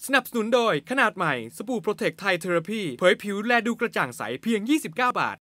นับสนุนโดยขนาดใหม่สบู่โปรเทคไทยเทอราพีเผยผิวแลดูกระจ่างใสเพียง 29 บาท